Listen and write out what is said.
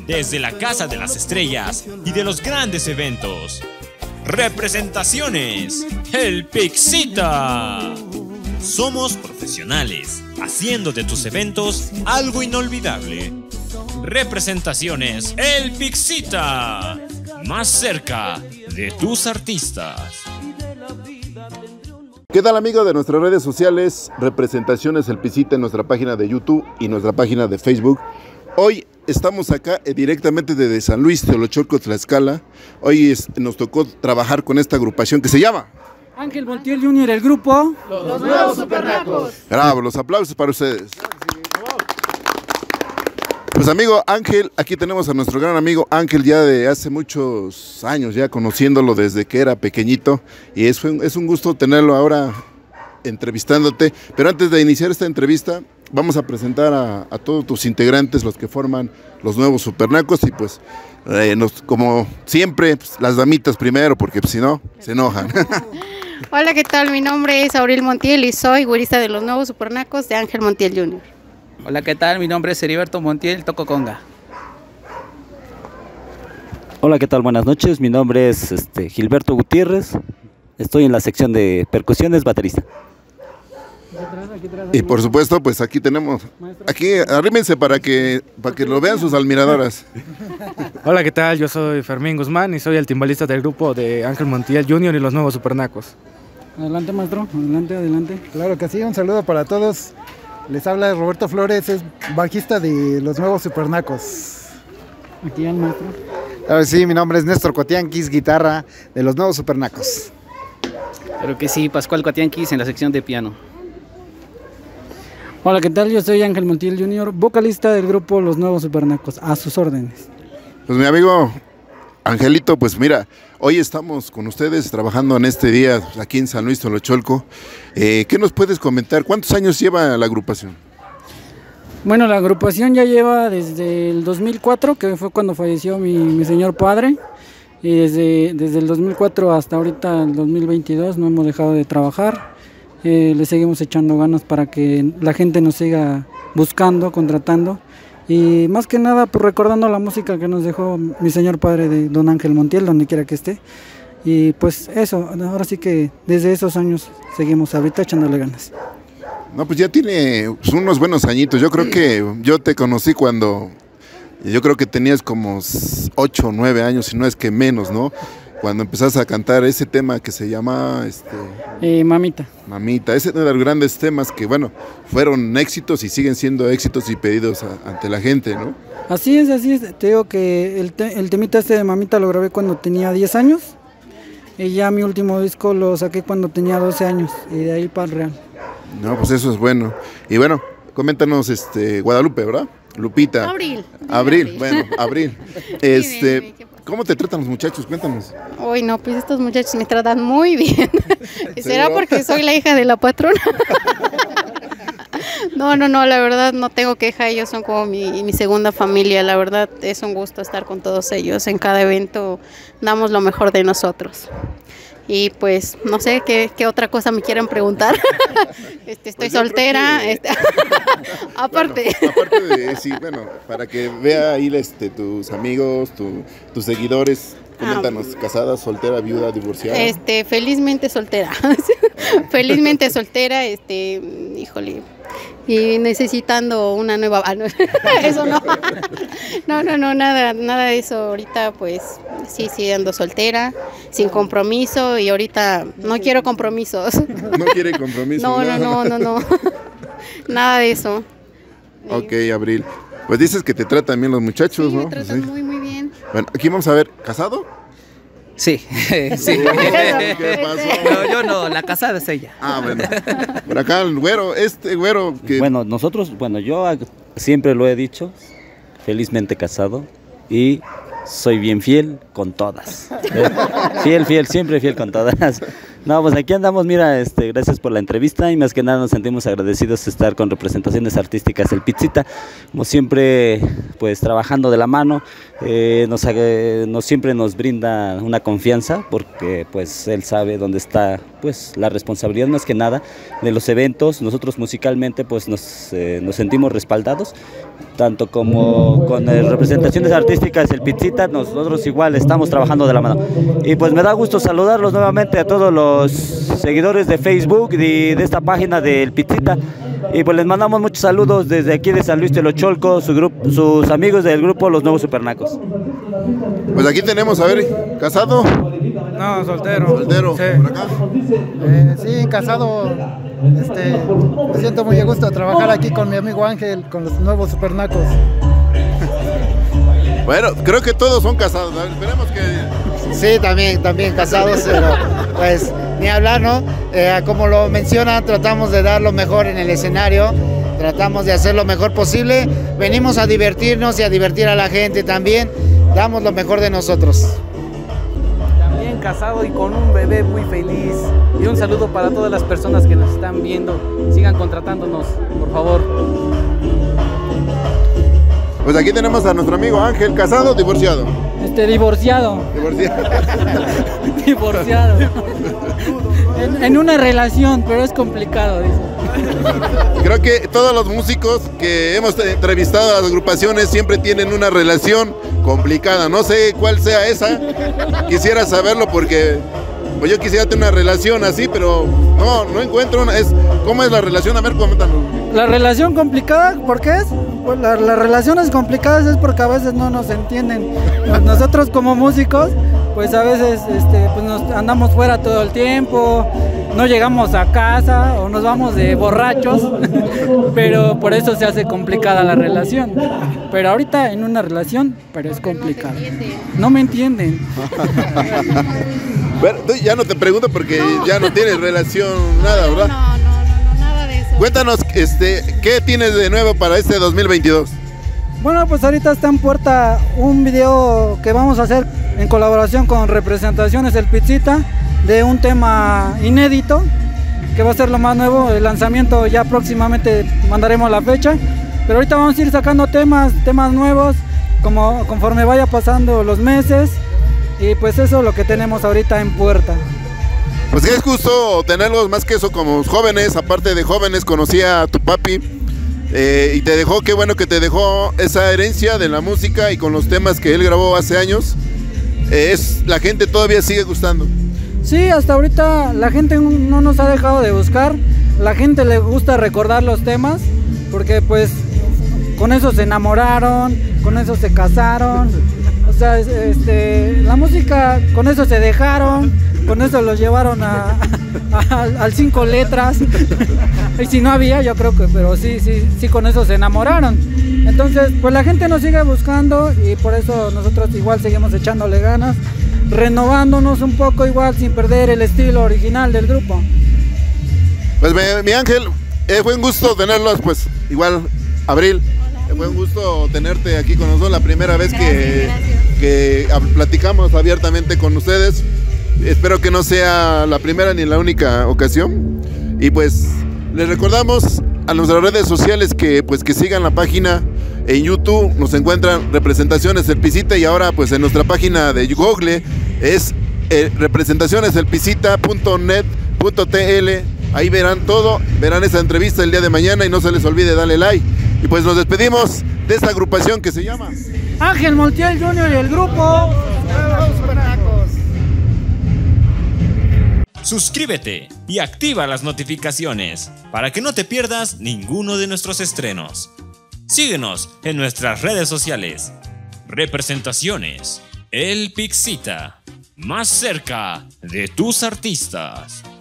desde la Casa de las Estrellas y de los grandes eventos. Representaciones, El Pixita. Somos profesionales, haciendo de tus eventos algo inolvidable. Representaciones, El Pixita. Más cerca de tus artistas. ¿Qué tal, amigos de nuestras redes sociales? Representaciones El Pixita en nuestra página de YouTube y nuestra página de Facebook. Hoy estamos acá directamente desde San Luis, Teolocholco, Tlaxcala. Hoy nos tocó trabajar con esta agrupación que se llama Ángel Montiel Jr., el grupo Los Nuevos Supernacos. Bravo, los aplausos para ustedes. Pues amigo Ángel, aquí tenemos a nuestro gran amigo Ángel ya de hace muchos años, ya conociéndolo desde que era pequeñito, y es un gusto tenerlo ahora entrevistándote. Pero antes de iniciar esta entrevista, vamos a presentar a todos tus integrantes, los que forman Los Nuevos Supernacos, y pues como siempre, pues, las damitas primero, porque pues, si no, se enojan. Hola, ¿qué tal? Mi nombre es Auril Montiel y soy güerista de Los Nuevos Supernacos de Ángel Montiel Jr. Hola, ¿qué tal? Mi nombre es Heriberto Montiel, toco conga. Hola, ¿qué tal? Buenas noches, mi nombre es Gilberto Gutiérrez, estoy en la sección de percusiones, baterista. Y por supuesto, pues aquí tenemos, aquí arrímense para que lo vean sus admiradoras. Hola, ¿qué tal? Yo soy Fermín Guzmán y soy el timbalista del grupo de Ángel Montiel Jr. y Los Nuevos Supernacos. Adelante, maestro, adelante. Claro que sí, un saludo para todos. Les habla Roberto Flores, es bajista de Los Nuevos Supernacos. Aquí el maestro. Claro que sí, mi nombre es Néstor Cotianquis, guitarra de Los Nuevos Supernacos. Claro que sí, Pascual Cotianquis en la sección de piano. Hola, ¿qué tal? Yo soy Ángel Montiel Jr., vocalista del grupo Los Nuevos Supernacos, a sus órdenes. Pues mi amigo Angelito, pues mira, hoy estamos con ustedes trabajando en este día aquí en San Luis, Teolocholco. ¿Qué nos puedes comentar? ¿Cuántos años lleva la agrupación? Bueno, la agrupación ya lleva desde el 2004, que fue cuando falleció mi señor padre. Y desde el 2004 hasta ahorita, el 2022, no hemos dejado de trabajar. Le seguimos echando ganas para que la gente nos siga buscando, contratando. Y más que nada, pues recordando la música que nos dejó mi señor padre de don Ángel Montiel, donde quiera que esté. Y pues eso, ahora sí que desde esos años seguimos ahorita echándole ganas. No, pues ya tiene unos buenos añitos. Yo creo que yo te conocí cuando, yo creo que tenías como 8 o 9 años, si no es que menos, ¿no? Cuando empezaste a cantar ese tema que se llama Mamita. Mamita, ese es uno de los grandes temas que, bueno, fueron éxitos y siguen siendo éxitos y pedidos ante la gente, ¿no? Así es, te digo que el temita de Mamita lo grabé cuando tenía 10 años y ya mi último disco lo saqué cuando tenía 12 años y de ahí para el real. No, pues eso es bueno. Y bueno, coméntanos, Guadalupe, ¿verdad? Lupita. Abril, bueno, Abril. Dime, ¿Cómo te tratan los muchachos? Cuéntanos. Uy, no, pues estos muchachos me tratan muy bien. ¿Será porque soy la hija de la patrona? No, la verdad no tengo queja, ellos son como mi segunda familia, la verdad es un gusto estar con todos ellos, en cada evento damos lo mejor de nosotros. Y pues no sé qué otra cosa me quieren preguntar. Estoy pues soltera. Aparte de sí, bueno, para que vea ahí tus amigos, tus seguidores, coméntanos, casada, soltera, viuda, divorciada. Felizmente soltera. Felizmente soltera, híjole. Y necesitando una nueva... eso no. No, nada de eso. Ahorita pues sí ando soltera, sin compromiso y ahorita no quiero compromisos. ¿No quiere compromiso? No. Nada de eso. Ok, Abril. Pues dices que te tratan bien los muchachos, sí, ¿no? Me tratan muy bien. Bueno, aquí vamos a ver, ¿casado? Sí, sí. ¿Qué pasó? No, yo no, la casada es ella. Ah, bueno. Por acá el güero, güero que... Bueno, yo siempre lo he dicho, felizmente casado y soy bien fiel con todas. Fiel, siempre fiel con todas. No, pues aquí andamos, mira, gracias por la entrevista y más que nada nos sentimos agradecidos de estar con Representaciones Artísticas El Pixita, como siempre, pues trabajando de la mano, siempre nos brinda una confianza porque pues él sabe dónde está pues la responsabilidad más que nada de los eventos. Nosotros musicalmente pues nos sentimos respaldados tanto como con representaciones artísticas, el Pizzita, nosotros igual estamos trabajando de la mano. Y pues me da gusto saludarlos nuevamente a todos los seguidores de Facebook y de esta página del Pizzita. Y pues les mandamos muchos saludos desde aquí de San Luis de Locholco, sus amigos del grupo Los Nuevos Supernacos. Pues aquí tenemos, a ver, ¿casado? No, soltero. ¿Soltero? Sí. ¿Por acá? Sí, casado. Me siento muy a gusto de trabajar aquí con mi amigo Ángel, con Los Nuevos Supernacos. Bueno, creo que todos son casados, ¿no? Esperemos que... Sí, también casados, pero pues ni hablar, ¿no? Como lo mencionan, tratamos de dar lo mejor en el escenario, tratamos de hacer lo mejor posible, venimos a divertirnos y a divertir a la gente también, damos lo mejor de nosotros. También casado y con un bebé muy feliz. Y un saludo para todas las personas que nos están viendo. Sigan contratándonos, por favor. Pues aquí tenemos a nuestro amigo Ángel, ¿casado o divorciado? Divorciado. Divorciado. Divorciado. En una relación, pero es complicado, dice. Creo que todos los músicos que hemos entrevistado a las agrupaciones siempre tienen una relación complicada. No sé cuál sea esa. Quisiera saberlo porque pues yo quisiera tener una relación así, pero no encuentro una. ¿Cómo es la relación? A ver, coméntanos. La relación complicada, ¿por qué es? Pues las relaciones complicadas es porque a veces no nos entienden. Nosotros como músicos, pues a veces pues nos andamos fuera todo el tiempo, no llegamos a casa o nos vamos de borrachos, pero por eso se hace complicada la relación. Pero ahorita en una relación, pero es complicado. No me entienden. Bueno, ya no te pregunto porque ya no tienes relación, nada, ¿verdad? No, nada de eso. Cuéntanos, ¿qué tienes de nuevo para este 2022? Bueno, pues ahorita está en puerta un video que vamos a hacer en colaboración con Representaciones El Pizzita, de un tema inédito, que va a ser lo más nuevo. El lanzamiento ya próximamente mandaremos la fecha, pero ahorita vamos a ir sacando temas nuevos, conforme vaya pasando los meses, y pues eso es lo que tenemos ahorita en puerta. Pues es justo tenerlos, más que eso, como jóvenes. Aparte de jóvenes, conocí a tu papi y te dejó, qué bueno que te dejó esa herencia de la música y con los temas que él grabó hace años. La gente todavía sigue gustando. Sí, hasta ahorita la gente no nos ha dejado de buscar, la gente le gusta recordar los temas, porque pues con eso se enamoraron, con eso se casaron, o sea, la música, con eso se dejaron, con eso los llevaron al 5 letras, y si no había, yo creo que, pero sí, con eso se enamoraron. Entonces, pues la gente nos sigue buscando y por eso nosotros igual seguimos echándole ganas, renovándonos un poco igual sin perder el estilo original del grupo. Pues mi Ángel, fue un gusto tenerlos, pues igual, Abril, fue un gusto tenerte aquí con nosotros, la primera vez que platicamos abiertamente con ustedes. Espero que no sea la primera ni la única ocasión. Y pues les recordamos a nuestras redes sociales que sigan la página. En YouTube nos encuentran Representaciones El Pizzita, y ahora pues en nuestra página de Google es representacioneselpizzita.net.tl. Ahí verán todo, verán esa entrevista el día de mañana y no se les olvide darle like. Y pues nos despedimos de esta agrupación que se llama Ángel Montiel Jr. y el grupo Nuevos Supernacos. Suscríbete y activa las notificaciones para que no te pierdas ninguno de nuestros estrenos. Síguenos en nuestras redes sociales. Representaciones El Pizzita, más cerca de tus artistas.